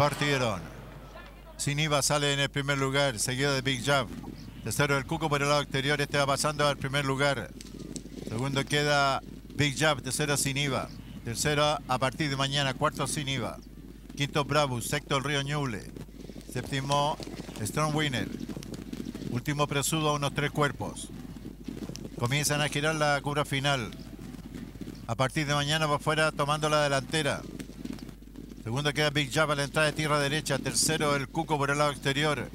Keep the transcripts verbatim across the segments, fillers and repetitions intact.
partieron. Siniva sale en el primer lugar, seguido de Big Jab. Tercero el Cuco por el lado exterior, este va pasando al primer lugar. Segundo queda Big Jab, tercero Siniva. Tercero a partir de mañana, cuarto Siniva. Quinto Brabus, sexto el Río Ñuble. Séptimo Strong Winner. Último Presudo a unos tres cuerpos. Comienzan a girar la curva final. A partir de mañana va afuera tomando la delantera. Segundo queda Big Jab a la entrada de tierra derecha. Tercero el Cuco por el lado exterior.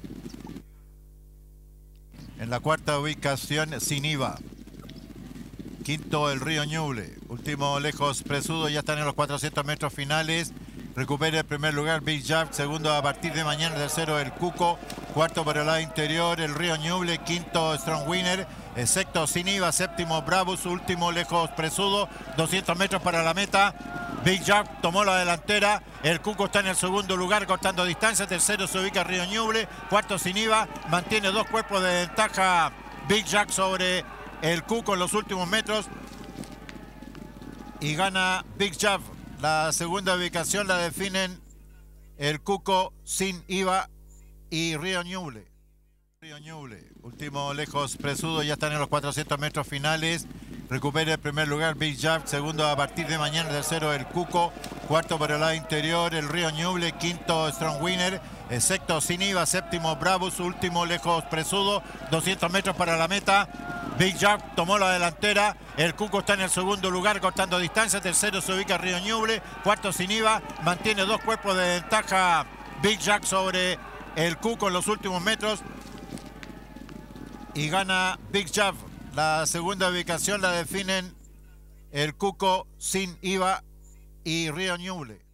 En la cuarta ubicación Siniva. Quinto el Río Ñuble. Último lejos Presudo. Ya están en los cuatrocientos metros finales. Recupera el primer lugar Big Jab. Segundo a partir de mañana. Tercero el Cuco. Cuarto por el lado interior el Río Ñuble. Quinto Strong Winner. Sexto Siniva. Séptimo Brabus. Último lejos Presudo. doscientos metros para la meta. Big Jab tomó la delantera. El Cuco está en el segundo lugar cortando distancia. Tercero se ubica Río Ñuble. Cuarto Siniva. Mantiene dos cuerpos de ventaja Big Jab sobre el Cuco en los últimos metros. Y gana Big Jab. La segunda ubicación la definen el Cuco, Siniva y Río Ñuble. Río Ñuble. Último lejos Presudo. Ya están en los cuatrocientos metros finales. Recupera el primer lugar Big Jab. Segundo a partir de mañana. Tercero el Cuco. Cuarto por el lado interior el Río Ñuble. Quinto Strong Winner. Sexto Siniva. Séptimo Brabus. Último lejos Presudo. doscientos metros para la meta. Big Jab tomó la delantera. El Cuco está en el segundo lugar cortando distancia. Tercero se ubica Río Ñuble. Cuarto Siniva. Mantiene dos cuerpos de ventaja Big Jab sobre el Cuco en los últimos metros. Y gana Big Jab. La segunda ubicación la definen el Cuco, Siniva y Río Ñuble.